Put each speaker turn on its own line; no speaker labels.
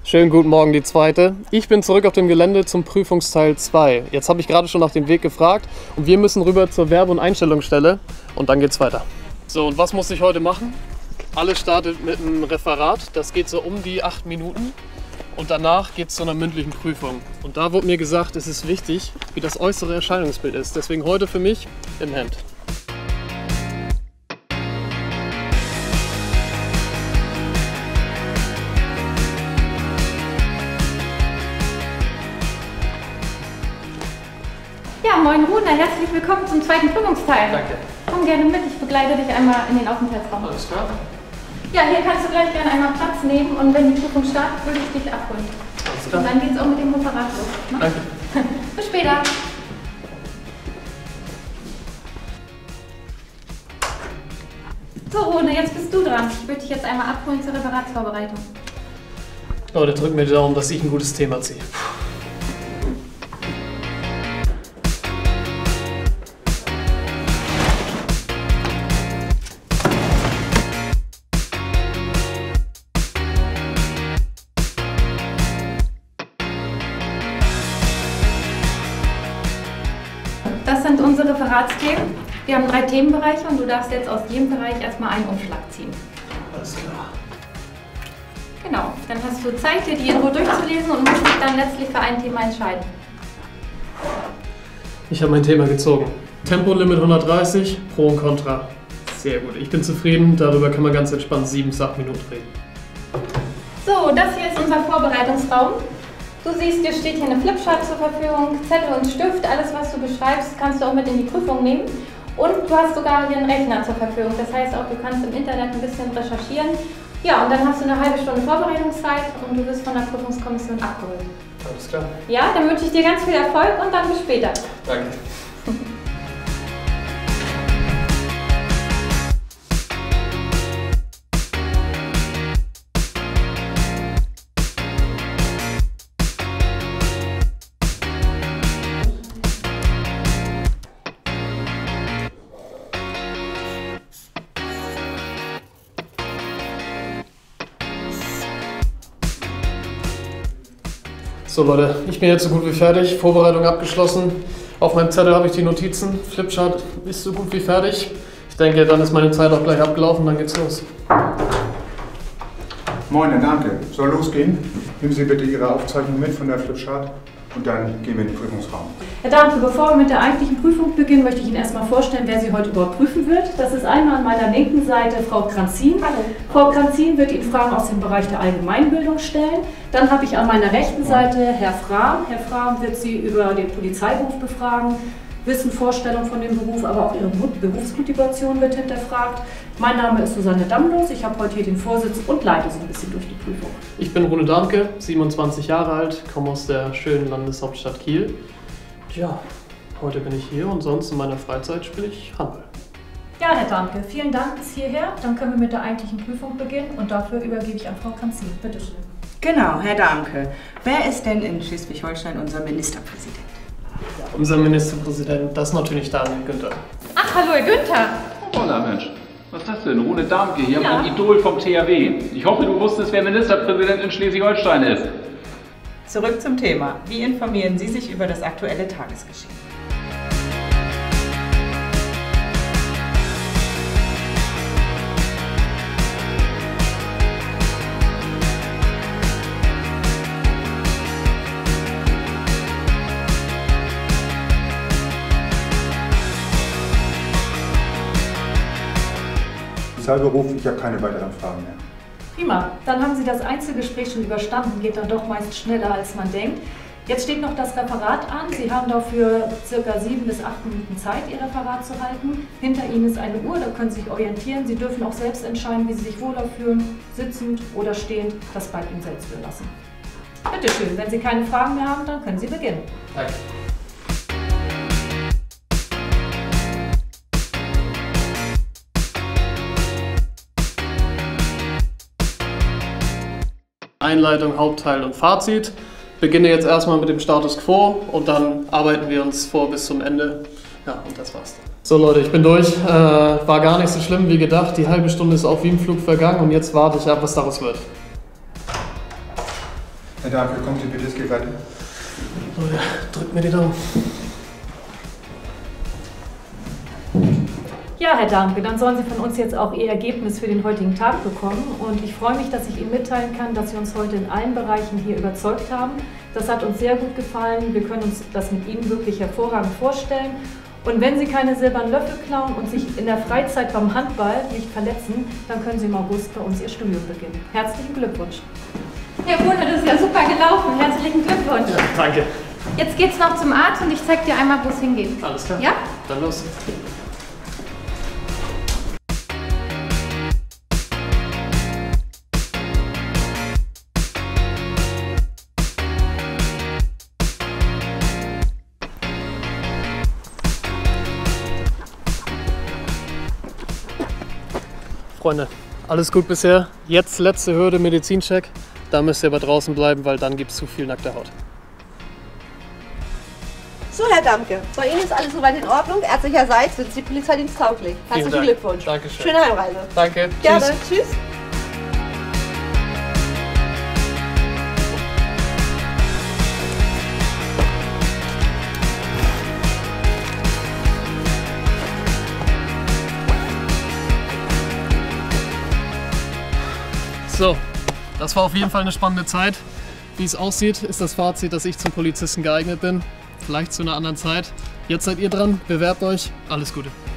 Schönen guten Morgen, die zweite. Ich bin zurück auf dem Gelände zum Prüfungsteil 2. Jetzt habe ich gerade schon nach dem Weg gefragt und wir müssen rüber zur Werbe- und Einstellungsstelle und dann geht's weiter. So, und was muss ich heute machen? Alles startet mit einem Referat, das geht so um die 8 Minuten und danach geht es zu einer mündlichen Prüfung. Und da wurde mir gesagt, es ist wichtig, wie das äußere Erscheinungsbild ist. Deswegen heute für mich im Hemd.
Ja, moin Runa, herzlich willkommen zum zweiten Prüfungsteil.
Danke.
Komm gerne mit, ich begleite dich einmal in den Aufenthaltsraum.
Alles klar.
Ja, hier kannst du gleich gerne einmal Platz nehmen und wenn die Prüfung startet, würde ich dich abholen.
Alles klar.
Und dann geht es auch mit dem Referat los. Ne?
Danke.
Bis später. So Rune, jetzt bist du dran. Ich würde dich jetzt einmal abholen zur Referatsvorbereitung.
Leute, drückt mir die Daumen, dass ich ein gutes Thema ziehe.
Das sind unsere Referatsthemen. Wir haben 3 Themenbereiche und du darfst jetzt aus jedem Bereich erstmal einen Umschlag ziehen.
Alles klar.
Genau, dann hast du Zeit, dir die in Ruhe durchzulesen und musst dich dann letztlich für ein Thema entscheiden.
Ich habe mein Thema gezogen. Tempolimit 130, Pro und Contra. Sehr gut, ich bin zufrieden. Darüber kann man ganz entspannt 7 bis 8 Minuten reden.
So, das hier ist unser Vorbereitungsraum. Du siehst, dir steht hier eine Flipchart zur Verfügung, Zettel und Stift. Alles, was du beschreibst, kannst du auch mit in die Prüfung nehmen. Und du hast sogar hier einen Rechner zur Verfügung. Das heißt auch, du kannst im Internet ein bisschen recherchieren. Ja, und dann hast du eine halbe Stunde Vorbereitungszeit und du wirst von der Prüfungskommission abgeholt.
Alles klar.
Ja, dann wünsche ich dir ganz viel Erfolg und dann bis später.
Danke. So Leute, ich bin jetzt so gut wie fertig, Vorbereitung abgeschlossen. Auf meinem Zettel habe ich die Notizen, Flipchart ist so gut wie fertig. Ich denke, dann ist meine Zeit auch gleich abgelaufen, dann geht's los.
Moin, Herr Danke. Soll losgehen? Nehmen Sie bitte Ihre Aufzeichnung mit von der Flipchart und dann gehen wir in den Prüfungsraum.
Herr Danke, bevor wir mit der eigentlichen Prüfung beginnen, möchte ich Ihnen erstmal vorstellen, wer Sie heute überhaupt prüfen wird. Das ist einmal an meiner linken Seite Frau Kranzin.
Hallo.
Frau Kranzin wird Ihnen Fragen aus dem Bereich der Allgemeinbildung stellen. Dann habe ich an meiner rechten Seite Herr Frahm. Herr Frahm wird Sie über den Polizeiberuf befragen, Wissen, Vorstellung von dem Beruf, aber auch Ihre Berufsmotivation wird hinterfragt. Mein Name ist Susanne Dammlos, ich habe heute hier den Vorsitz und leite so ein bisschen durch die Prüfung.
Ich bin Rune Damke, 27 Jahre alt, komme aus der schönen Landeshauptstadt Kiel. Ja, heute bin ich hier und sonst in meiner Freizeit spiele ich Handball.
Ja, Herr Danke, vielen Dank bis hierher. Dann können wir mit der eigentlichen Prüfung beginnen und dafür übergebe ich an Frau Kranzin. Bitte schön.
Genau, Herr Damke. Wer ist denn in Schleswig-Holstein unser Ministerpräsident?
Ja, unser Ministerpräsident, das ist natürlich Daniel Günther.
Ach, hallo Herr Günther.
Holla Mensch, was ist das denn? Rune Damke hier, mein Idol vom THW. Ich hoffe, du wusstest, wer Ministerpräsident in Schleswig-Holstein ist.
Zurück zum Thema. Wie informieren Sie sich über das aktuelle Tagesgeschehen?
Polizeiberuf, ich habe keine weiteren Fragen mehr.
Prima, dann haben Sie das Einzelgespräch schon überstanden, geht dann doch meist schneller als man denkt. Jetzt steht noch das Referat an. Sie haben dafür ca. 7 bis 8 Minuten Zeit, Ihr Referat zu halten. Hinter Ihnen ist eine Uhr, da können Sie sich orientieren. Sie dürfen auch selbst entscheiden, wie Sie sich wohler fühlen, sitzend oder stehend. Das bleibt Ihnen selbst überlassen. Bitte schön, wenn Sie keine Fragen mehr haben, dann können Sie beginnen.
Danke. Einleitung, Hauptteil und Fazit. Beginne jetzt erstmal mit dem Status Quo und dann arbeiten wir uns vor bis zum Ende. Ja, und das war's dann. So Leute, ich bin durch. War gar nicht so schlimm wie gedacht. Die halbe Stunde ist auch wie im Flug vergangen und jetzt warte ich ab, was daraus wird.
Herr Damke, kommen Sie bitte, es geht weiter.
Leute, drückt mir die Daumen.
Ja, Herr Damke, dann sollen Sie von uns jetzt auch Ihr Ergebnis für den heutigen Tag bekommen. Und ich freue mich, dass ich Ihnen mitteilen kann, dass Sie uns heute in allen Bereichen hier überzeugt haben. Das hat uns sehr gut gefallen. Wir können uns das mit Ihnen wirklich hervorragend vorstellen. Und wenn Sie keine silbernen Löffel klauen und sich in der Freizeit beim Handball nicht verletzen, dann können Sie im August bei uns Ihr Studium beginnen. Herzlichen Glückwunsch.
Herr Bohne, das ist ja super gelaufen. Herzlichen Glückwunsch.
Ja, danke.
Jetzt geht's noch zum Arzt und ich zeig dir einmal, wo es hingeht.
Alles klar.
Ja?
Dann los. Freunde, alles gut bisher. Jetzt letzte Hürde, Medizincheck. Da müsst ihr aber draußen bleiben, weil dann gibt es zu viel nackte Haut.
So, Herr Damke, bei Ihnen ist alles soweit in Ordnung. Ärztlicherseits sind Sie polizeidiensttauglich. Herzlichen
Dank.
Glückwunsch.
Dankeschön.
Schöne Heimreise.
Danke.
Gerne.
Tschüss.
Tschüss.
So, das war auf jeden Fall eine spannende Zeit. Wie es aussieht, ist das Fazit, dass ich zum Polizisten geeignet bin. Vielleicht zu einer anderen Zeit. Jetzt seid ihr dran, bewerbt euch. Alles Gute.